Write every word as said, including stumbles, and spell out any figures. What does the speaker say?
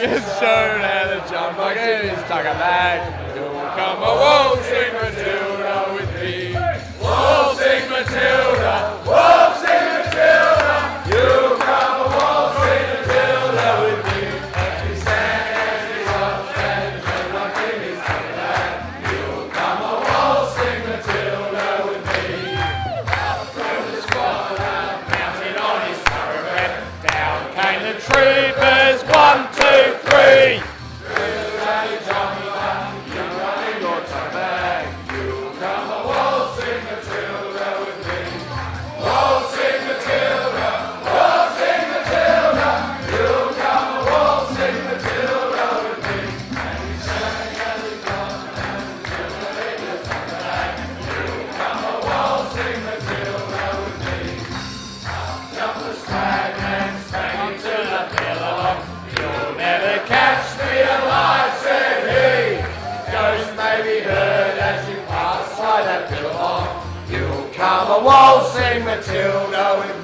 his shirt and a jump like in his tucker bag. You'll come a waltzing Matilda with me. Waltzing Matilda, waltzing Matilda. You'll come a waltzing Matilda with me. As we stand, as we walk, and the jump in his tucker bag. You'll come a waltzing Matilda with me. Out from the squad, mounted on his thoroughbred. Down came the troopers, one, two, three. Come a waltzing Matilda with